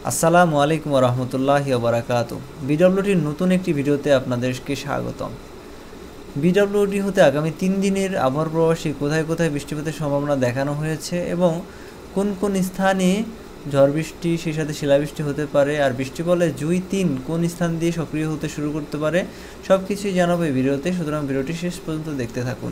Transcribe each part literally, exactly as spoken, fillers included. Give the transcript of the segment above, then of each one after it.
আসসালামু আলাইকুম ওয়া রাহমাতুল্লাহি ওয়া বারাকাতুহু। বিডব্লিউটির নতুন একটি ভিডিওতে আপনাদেরকে স্বাগতম। বিডব্লিউটি হতে আগামী তিন দিনের আবহাওয়ার পূর্বাভাসে কোথায় কোথায় বৃষ্টিপাতের সম্ভাবনা দেখানো হয়েছে এবং কোন কোন স্থানে ঝড় বৃষ্টি সেই সাথে শিলাবৃষ্টি হতে পারে, আর বৃষ্টি বলে জুই তিন কোন স্থান দিয়ে সক্রিয় হতে শুরু করতে পারে, সব কিছুই জানাবো এই ভিডিওতে। সুতরাং ভিডিওটি শেষ পর্যন্ত দেখতে থাকুন।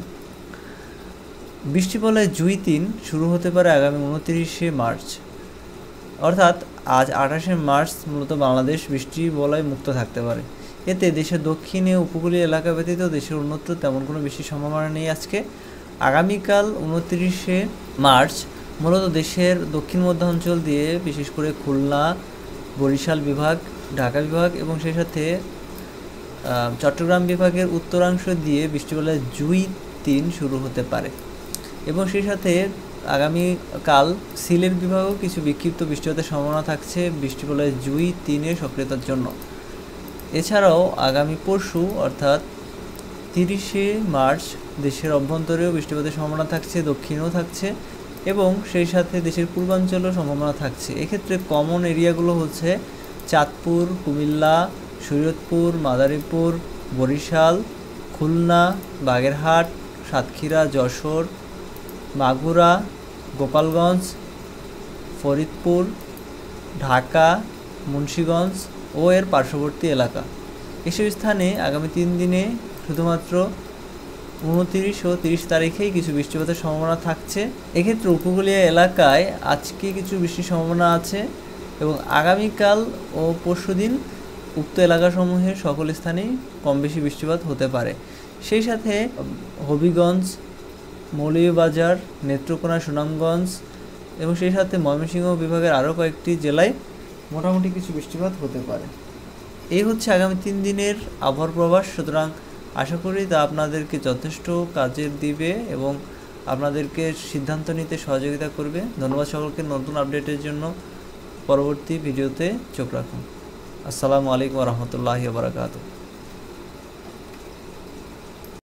বৃষ্টি বলে জুই তিন শুরু হতে পারে আগামী উনত্রিশে মার্চ, অর্থাৎ আজ আঠাশে মার্চ মূলত বাংলাদেশ বৃষ্টি বলয় মুক্ত থাকতে পারে। এতে দেশের দক্ষিণে উপকূলীয় এলাকা ব্যতীত দেশের অন্যত্র তেমন কোনো বৃষ্টির সম্ভাবনা নেই আজকে। আগামীকাল উনত্রিশে মার্চ মূলত দেশের দক্ষিণ মধ্য অঞ্চল দিয়ে বিশেষ করে খুলনা, বরিশাল বিভাগ, ঢাকা বিভাগ এবং সেই সাথে চট্টগ্রাম বিভাগের উত্তরাংশ দিয়ে বৃষ্টি বলয় জুই তিন শুরু হতে পারে এবং সেই সাথে আগামীকাল সিলেট বিভাগেও কিছু বিক্ষিপ্ত বৃষ্টিপাতের সম্ভাবনা থাকছে বৃষ্টি বলয় জুই তিনের সক্রিয়তার জন্য। এছাড়াও আগামী পরশু অর্থাৎ তিরিশে মার্চ দেশের অভ্যন্তরেও বৃষ্টিপাতের সম্ভাবনা থাকছে, দক্ষিণেও থাকছে এবং সেই সাথে দেশের পূর্বাঞ্চলেও সম্ভাবনা থাকছে। এক্ষেত্রে কমন এরিয়াগুলো হচ্ছে চাঁদপুর, কুমিল্লা, শরীয়তপুর, মাদারীপুর, বরিশাল, খুলনা, বাগেরহাট, সাতক্ষীরা, যশোর, মাগুরা, গোপালগঞ্জ, ফরিদপুর, ঢাকা, মুন্সিগঞ্জ ও এর পার্শ্ববর্তী এলাকা। এসব স্থানে আগামী তিন দিনে শুধুমাত্র উনতিরিশ ও তিরিশ তারিখেই কিছু বৃষ্টিপাতের সম্ভাবনা থাকছে। এক্ষেত্রে উপকূলীয় এলাকায় আজকে কিছু বৃষ্টির সম্ভাবনা আছে এবং আগামীকাল ও পরশুদিন উক্ত এলাকাসমূহের সকল স্থানেই কম বেশি বৃষ্টিপাত হতে পারে। সেই সাথে হবিগঞ্জ, মৌলভীবাজার, নেত্রকোনা, সুনামগঞ্জ এবং সেই সাথে ময়মনসিংহ বিভাগের আরও কয়েকটি জেলায় মোটামুটি কিছু বৃষ্টিপাত হতে পারে। এই হচ্ছে আগামী তিন দিনের আবহাওয়ার পূর্বাভাস। সুতরাং আশা করি তা আপনাদেরকে যথেষ্ট কাজে দিবে এবং আপনাদেরকে সিদ্ধান্ত নিতে সহযোগিতা করবে। ধন্যবাদ সকলকে। নতুন আপডেটের জন্য পরবর্তী ভিডিওতে চোখ রাখুন। আসসালামু আলাইকুম ওয়া রাহমাতুল্লাহি ওয়া বারাকাতুহু।